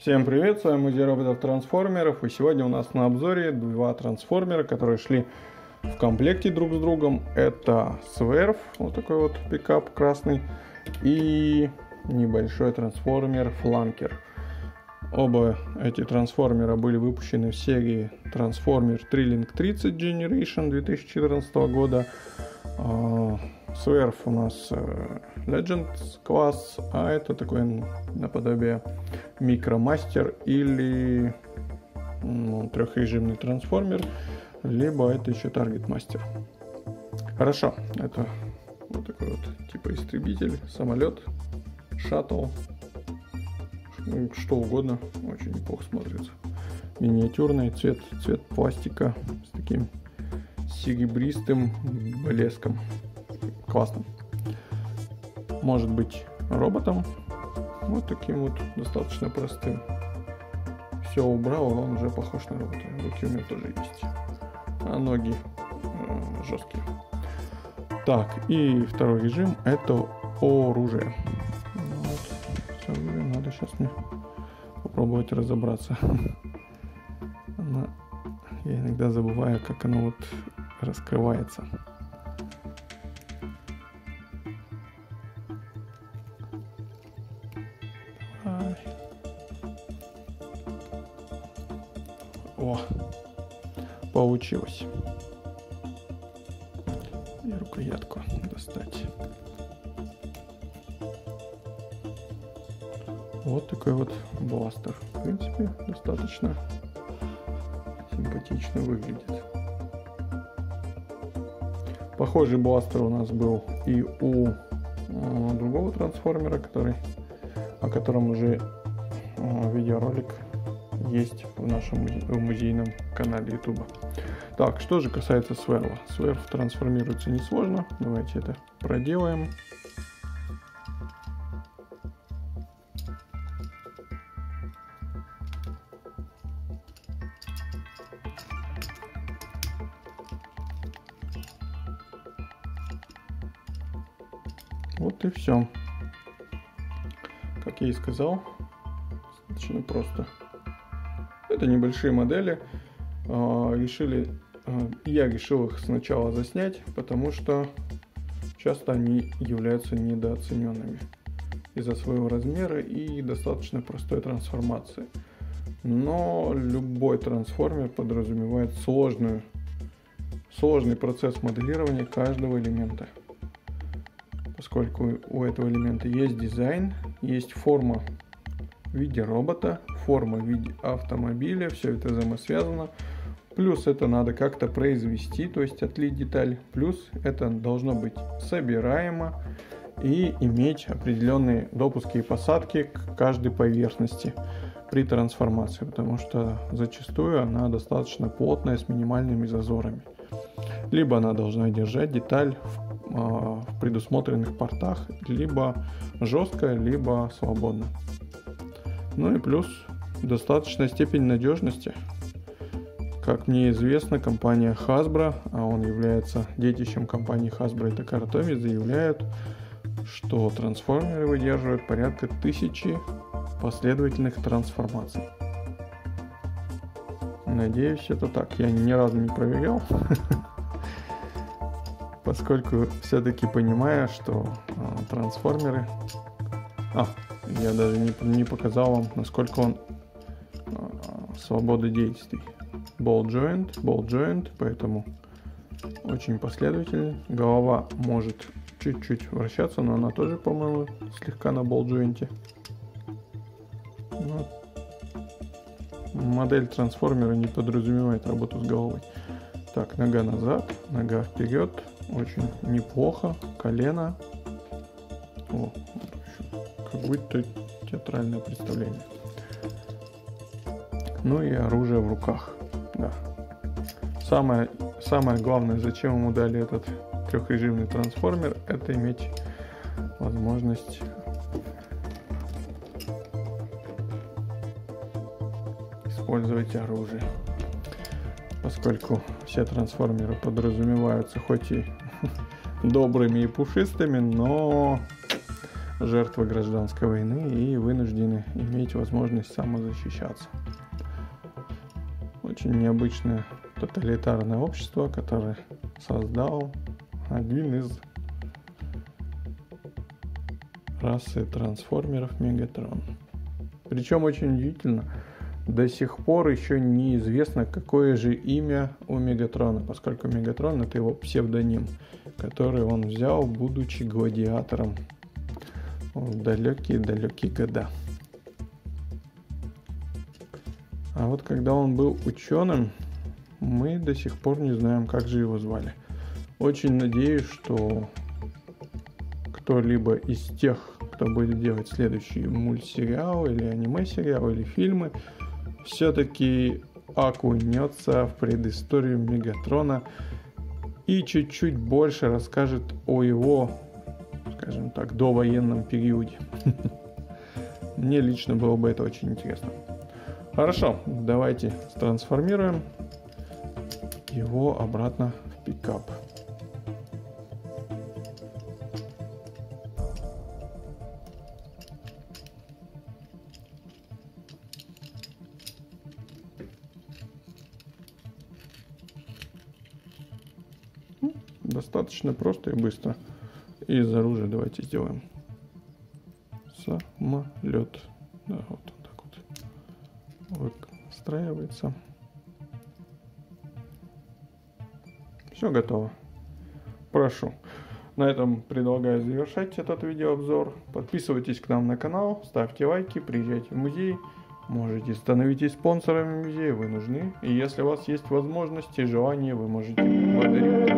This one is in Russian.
Всем привет, с вами Музей роботов-трансформеров, и сегодня у нас на обзоре два трансформера, которые шли в комплекте друг с другом. Это Swerve, вот такой вот пикап красный, и небольшой трансформер Flanker. Оба эти трансформера были выпущены в серии Transformer Trilling 30 Generation 2014 года. Swerve у нас Legends класс, а это такой наподобие микромастер или трехрежимный трансформер, либо это еще Target Master. Хорошо, это вот такой вот типа истребитель, самолет, шаттл, что угодно, очень неплохо смотрится. Миниатюрный цвет пластика с таким серебристым блеском. Классно. Может быть роботом, вот таким вот достаточно простым. Все убрал, он уже похож на робота. Руки у него тоже есть, а ноги жесткие. Так, и второй режим — это оружие. Вот, с оружием надо сейчас мне попробовать разобраться. Я иногда забываю, как оно вот раскрывается. О, получилось. И рукоятку достать. Вот такой вот бластер. В принципе, достаточно симпатично выглядит. Похожий бластер у нас был и у другого трансформера, о котором уже видеоролик есть в нашем музейном канале YouTube. Так, что же касается Swerve. Swerve трансформируется несложно. Давайте это проделаем. Вот и все. Как я и сказал, достаточно просто. Это небольшие модели. Я решил их сначала заснять, потому что часто они являются недооцененными из-за своего размера и достаточно простой трансформации. Но любой трансформер подразумевает сложный процесс моделирования каждого элемента. Поскольку у этого элемента есть дизайн, есть форма в виде робота, форма в виде автомобиля, все это взаимосвязано. Плюс это надо как-то произвести, то есть отлить деталь. Плюс это должно быть собираемо и иметь определенные допуски и посадки к каждой поверхности при трансформации, потому что зачастую она достаточно плотная с минимальными зазорами. Либо она должна держать деталь в предусмотренных портах, либо жестко, либо свободно. Ну и плюс достаточная степень надежности. Как мне известно, компания Hasbro, а он является детищем компании Hasbro и Takara Tomy, заявляют, что трансформеры выдерживают порядка 1000 последовательных трансформаций. Надеюсь, это так. Я ни разу не проверял, поскольку все-таки понимаю, что трансформеры... Я даже не показал вам, насколько он свободы действий. Ball joint, поэтому очень последовательный. Голова может чуть-чуть вращаться, но она тоже, по-моему, слегка на ball joint. Модель трансформера не подразумевает работу с головой. Так, нога назад, нога вперед. Очень неплохо. Колено. Как будто театральное представление. Ну и оружие в руках. Да. Самое главное, зачем ему дали этот трехрежимный трансформер, это иметь возможность использовать оружие. Поскольку все трансформеры подразумеваются хоть и добрыми и пушистыми, но жертвы гражданской войны и вынуждены иметь возможность самозащищаться. Очень необычное тоталитарное общество, которое создал один из расы трансформеров Мегатрон. Причем очень удивительно, до сих пор еще неизвестно, какое же имя у Мегатрона, поскольку Мегатрон — это его псевдоним, который он взял, будучи гладиатором в далекие-далекие года. А вот когда он был ученым, мы до сих пор не знаем, как же его звали. Очень надеюсь, что кто-либо из тех, кто будет делать следующий мультсериал или аниме-сериал или фильмы, все-таки окунется в предысторию Мегатрона и чуть-чуть больше расскажет о его, скажем так, довоенном периоде. Мне лично было бы это очень интересно. Хорошо, давайте трансформируем его обратно в пикап. Достаточно просто и быстро. И из оружия давайте сделаем самолет. Да, вот он так вот выстраивается. Все готово. Прошу. На этом предлагаю завершать этот видеообзор. Подписывайтесь к нам на канал, ставьте лайки, приезжайте в музей. Можете становитесь спонсорами музея, вы нужны. И если у вас есть возможности и желание, вы можете благодарить